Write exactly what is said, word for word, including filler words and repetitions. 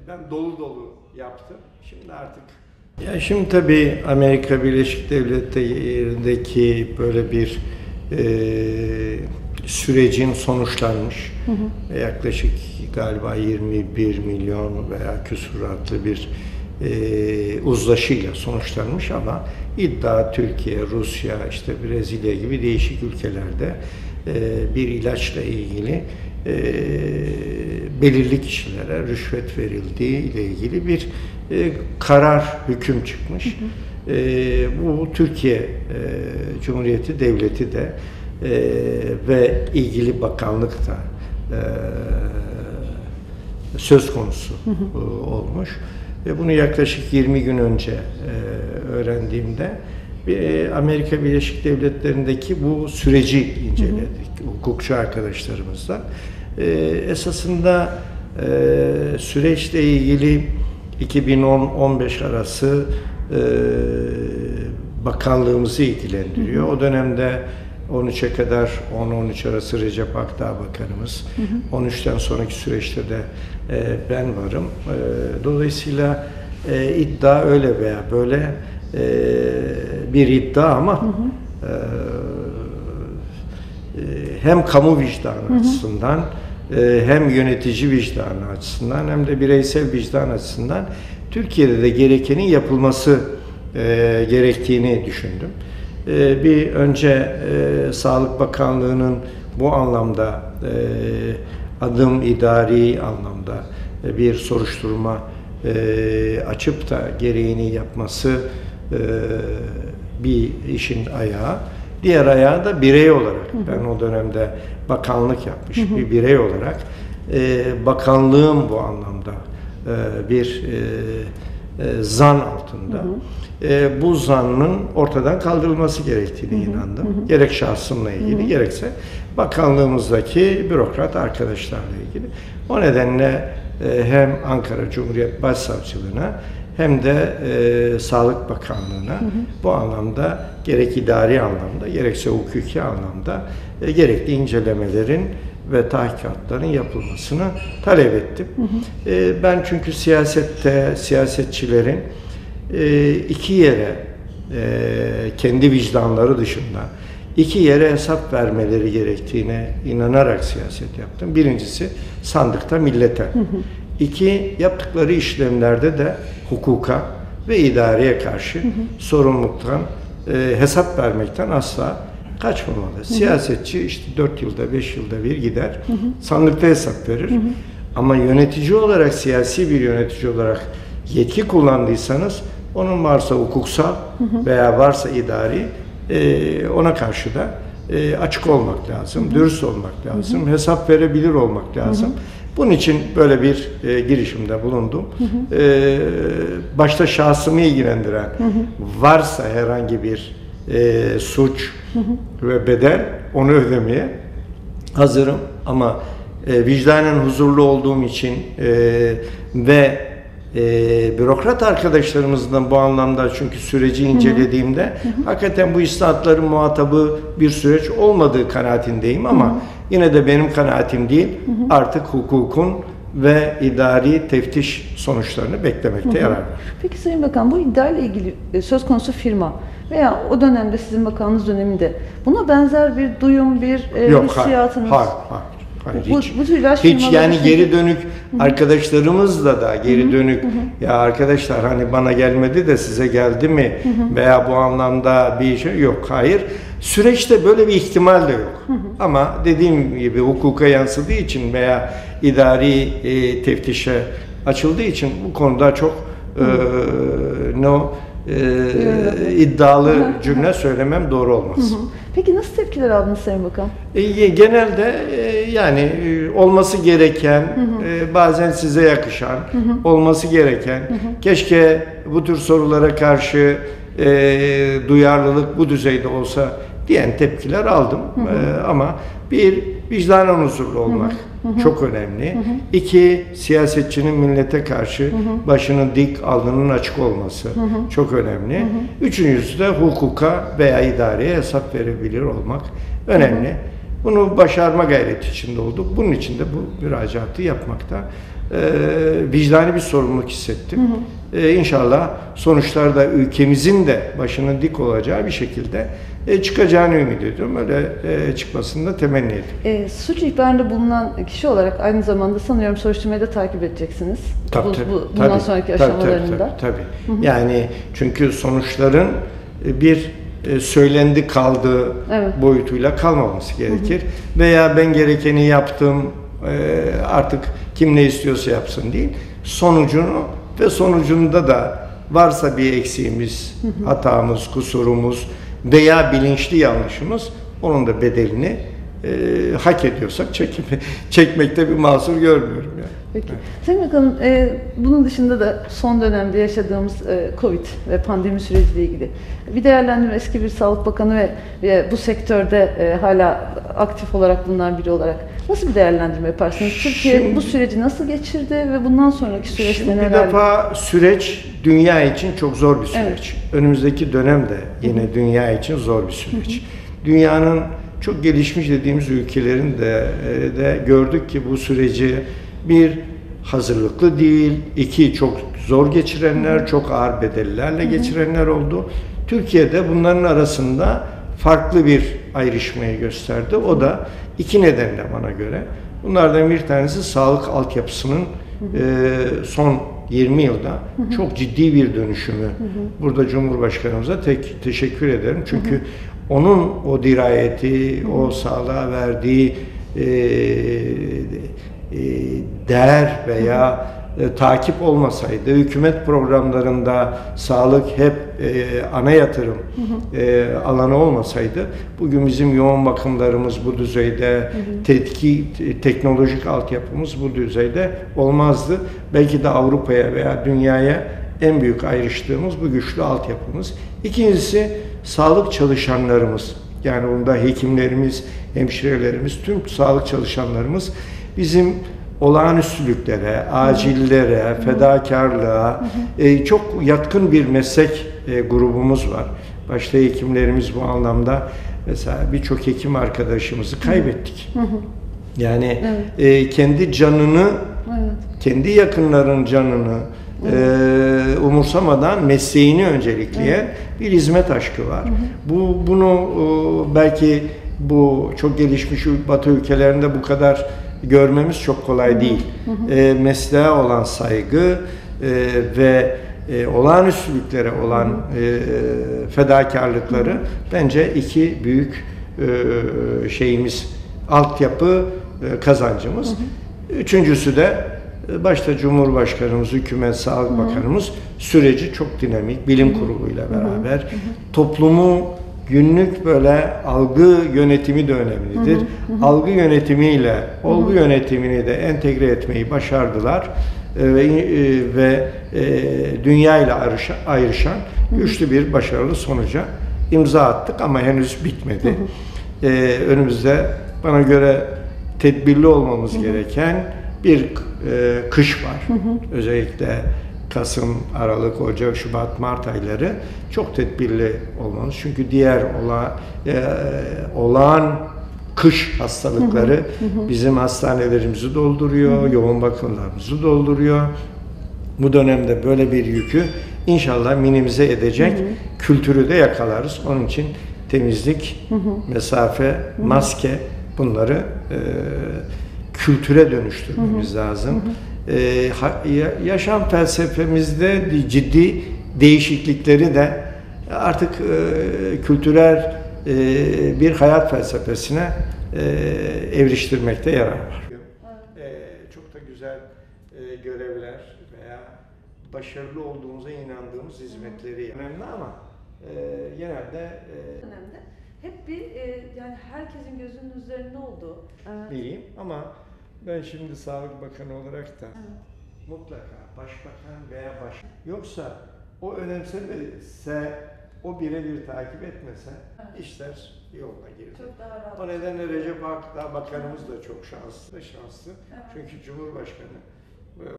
ben dolu dolu yaptım. Şimdi artık ya şimdi tabii Amerika Birleşik Devletleri'ndeki böyle bir e, sürecin sonuçlanmış. Hı hı. Yaklaşık galiba yirmi bir milyon veya küsuratlı bir e, uzlaşıyla sonuçlanmış ama iddia Türkiye, Rusya, işte Brezilya gibi değişik ülkelerde e, bir ilaçla ilgili e, belirli kişilere rüşvet verildiği ile ilgili bir e, karar, hüküm çıkmış. Hı hı. E, bu Türkiye e, Cumhuriyeti Devleti de e, ve ilgili bakanlık da e, söz konusu hı hı. olmuş. Ve bunu yaklaşık yirmi gün önce e, öğrendiğimde bir Amerika Birleşik Devletleri'ndeki bu süreci inceledik hı hı. hukukçu arkadaşlarımızla. E, esasında e, süreçle ilgili iki bin on on beş arası e, bakanlığımızı ilgilendiriyor. Hı hı. O dönemde on üçe kadar on on üç arası Recep Akdağ Bakanımız. Hı hı. on üçten sonraki süreçte de e, ben varım. E, dolayısıyla e, iddia öyle veya böyle e, bir iddia ama hı hı. E, hem kamu vicdanı hı hı. açısından e, hem yönetici vicdanı açısından hem de bireysel vicdan açısından Türkiye'de de gerekenin yapılması e, gerektiğini düşündüm. Bir önce e, Sağlık Bakanlığı'nın bu anlamda e, adım idari anlamda e, bir soruşturma e, açıp da gereğini yapması e, bir işin ayağı. Diğer ayağı da birey olarak, hı hı. ben o dönemde bakanlık yapmış hı hı. bir birey olarak e, bakanlığım bu anlamda e, bir e, e, zan altında. Hı hı. E, bu zannın ortadan kaldırılması gerektiğine hı hı, inandım. Hı hı. Gerek şahsımla ilgili, hı hı. gerekse bakanlığımızdaki bürokrat arkadaşlarla ilgili. O nedenle e, hem Ankara Cumhuriyet Başsavcılığına hem de e, Sağlık Bakanlığı'na hı hı. bu anlamda gerek idari anlamda, gerekse hukuki anlamda e, gerekli incelemelerin ve tahkikatların yapılmasını talep ettim. Hı hı. E, ben çünkü siyasette, siyasetçilerin E, iki yere e, kendi vicdanları dışında iki yere hesap vermeleri gerektiğine inanarak siyaset yaptım. Birincisi sandıkta millete. Hı hı. İki, yaptıkları işlemlerde de hukuka ve idareye karşı hı hı. sorumluluktan, e, hesap vermekten asla kaçmamalı. Hı hı. Siyasetçi işte dört yılda, beş yılda bir gider, hı hı. sandıkta hesap verir. Hı hı. Ama yönetici olarak, siyasi bir yönetici olarak yetki kullandıysanız onun varsa hukuksal hı hı. veya varsa idari e, ona karşı da e, açık olmak lazım, hı hı. dürüst olmak lazım, hı hı. hesap verebilir olmak lazım. Hı hı. Bunun için böyle bir e, girişimde bulundum. Hı hı. E, başta şahsımı ilgilendiren hı hı. varsa herhangi bir e, suç hı hı. ve bedel onu ödemeye hazırım. Ama e, vicdanen huzurlu olduğum için e, ve E, bürokrat arkadaşlarımızdan bu anlamda çünkü süreci incelediğimde hı hı. hakikaten bu islahatların muhatabı bir süreç olmadığı kanaatindeyim ama hı hı. yine de benim kanaatim değil hı hı. artık hukukun ve idari teftiş sonuçlarını beklemekte hı hı. yarar var. Peki Sayın Bakan, bu iddia ile ilgili söz konusu firma veya o dönemde sizin bakanlığınız döneminde buna benzer bir duyum, bir e, Yok, hissiyatınız? Hayır, hayır. Hayır, bu, hiç, bu tür ilaç hiç yani çünkü... geri dönük hı-hı. arkadaşlarımızla da geri hı-hı. dönük hı-hı. ya arkadaşlar hani bana gelmedi de size geldi mi hı-hı. veya bu anlamda bir şey yok, hayır. Süreçte böyle bir ihtimal de yok. Hı-hı. Ama dediğim gibi hukuka yansıdığı için veya idari e, teftişe açıldığı için bu konuda çok e, ne o e, iddialı hı-hı. cümle söylemem doğru olmaz. Hı-hı. Peki nasıl tepkiler aldınız Sayın Bakan? E, genelde e, yani e, olması gereken, hı hı. E, bazen size yakışan, hı hı. olması gereken, hı hı. keşke bu tür sorulara karşı e, duyarlılık bu düzeyde olsa diyen tepkiler aldım. Hı hı. E, ama bir, vicdanen huzurlu olmak hı hı. çok önemli. Hı hı. İki, siyasetçinin millete karşı hı hı. başının dik, alnının açık olması hı hı. çok önemli. Hı hı. Üçüncüsü de hukuka veya idareye hesap verebilir olmak önemli. Hı hı. Bunu başarma gayreti içinde olduk. Bunun için de bu müracaatı yapmakta e, vicdani bir sorumluluk hissettim. Hı hı. E, İnşallah sonuçlarda ülkemizin de başının dik olacağı bir şekilde e, çıkacağını ümit ediyorum. Öyle e, çıkmasını da temenni ediyorum. E, suç ihbarında bulunan kişi olarak aynı zamanda sanıyorum soruşturmayı da takip edeceksiniz. Tabii, bu, tabii, bu, bundan tabii, sonraki tabii, aşamalarında. Tabii, tabii, tabii. Hı hı. Yani çünkü sonuçların bir e, söylendi kaldığı evet. boyutuyla kalmaması gerekir. Hı hı. Veya ben gerekeni yaptım, e, artık kim ne istiyorsa yapsın değil. Sonucunu ve sonucunda da varsa bir eksiğimiz, hı hı. hatamız, kusurumuz veya bilinçli yanlışımız, onun da bedelini e, hak ediyorsak çekip, çekmekte bir mahsur görmüyorum yani. Peki. Evet. Sayın Bakanım, e, bunun dışında da son dönemde yaşadığımız e, Covid ve pandemi süreciyle ilgili bir değerlendirme, eski bir Sağlık Bakanı ve, ve bu sektörde e, hala aktif olarak bulunan biri olarak nasıl bir değerlendirme yaparsınız? Türkiye şimdi, bu süreci nasıl geçirdi ve bundan sonraki süreçte neler? Bir defa süreç dünya için çok zor bir süreç. Evet. Önümüzdeki dönem de yine Hı-hı. dünya için zor bir süreç. Hı-hı. Dünyanın çok gelişmiş dediğimiz ülkelerin de, de gördük ki bu süreci bir hazırlıklı değil, iki çok zor geçirenler, Hı-hı. çok ağır bedellerle Hı-hı. geçirenler oldu. Türkiye'de bunların arasında farklı bir ayrışmayı gösterdi. O da iki nedenle bana göre. Bunlardan bir tanesi sağlık altyapısının e, son yirmi yılda hı hı. çok ciddi bir dönüşümü. Hı hı. Burada Cumhurbaşkanımıza tek teşekkür ederim. Çünkü hı hı. onun o dirayeti, hı hı. o sağlığa verdiği e, e, değer veya e, takip olmasaydı, hükümet programlarında sağlık hep e, ana yatırım hı hı. E, alanı olmasaydı, bugün bizim yoğun bakımlarımız bu düzeyde, hı hı. tetki, teknolojik altyapımız bu düzeyde olmazdı. Belki de Avrupa'ya veya dünyaya en büyük ayrıştığımız bu güçlü altyapımız. İkincisi, sağlık çalışanlarımız, yani bunda hekimlerimiz, hemşirelerimiz, tüm sağlık çalışanlarımız bizim olağanüstülüklere, acillere, hı hı. fedakarlığa hı hı. E, çok yatkın bir meslek e, grubumuz var. Başta hekimlerimiz bu anlamda, mesela birçok hekim arkadaşımızı kaybettik. Hı hı. Yani evet. e, kendi canını, evet. kendi yakınların canını e, umursamadan mesleğini öncelikleyen evet. bir hizmet aşkı var. Hı hı. Bu bunu e, belki bu çok gelişmiş Batı ülkelerinde bu kadar görmemiz çok kolay değil. Hı hı. E, mesleğe olan saygı e, ve e, olağanüstülüklere olan e, fedakarlıkları hı hı. bence iki büyük e, şeyimiz, altyapı e, kazancımız. Hı hı. Üçüncüsü de başta Cumhurbaşkanımız, Hükümet Sağlık hı hı. Bakanımız süreci çok dinamik, bilim hı hı. kuruluyla beraber hı hı. toplumu günlük böyle algı yönetimi de önemlidir. Hı hı hı. Algı yönetimiyle olgu hı hı. yönetimini de entegre etmeyi başardılar e, ve, e, ve e, dünya ile ayrışan hı hı. güçlü bir başarılı sonuca imza attık ama henüz bitmedi. Hı hı. E, önümüzde bana göre tedbirli olmamız hı hı. gereken bir e, kış var. Hı hı. Özellikle Kasım, Aralık, Ocak, Şubat, Mart ayları çok tedbirli olmamız. Çünkü diğer ola, e, olağan kış hastalıkları hı hı. bizim hastanelerimizi dolduruyor, hı hı. yoğun bakımlarımızı dolduruyor. Bu dönemde böyle bir yükü inşallah minimize edecek hı hı. kültürü de yakalarız. Onun için temizlik, hı hı. mesafe, hı hı. maske, bunları e, kültüre dönüştürmemiz hı hı. lazım. Hı hı. Ee, yaşam felsefemizde ciddi değişiklikleri de artık e, kültürel e, bir hayat felsefesine e, evriştirmekte yarar var. E, çok da güzel e, görevler veya başarılı olduğumuza inandığımız hizmetleri önemli ama e, genelde e, önemli. Hep bir e, yani herkesin gözünün üzerinde olduğu. Evet. Bileyim ama ben şimdi Sağlık Bakanı olarak da evet. mutlaka başbakan veya baş yoksa o önemsemese, o birebir takip etmese evet. işler yoluna girer. O nedenle Recep Akdağ Bakanımız da çok şanslı, şanslı. Evet. Çünkü Cumhurbaşkanı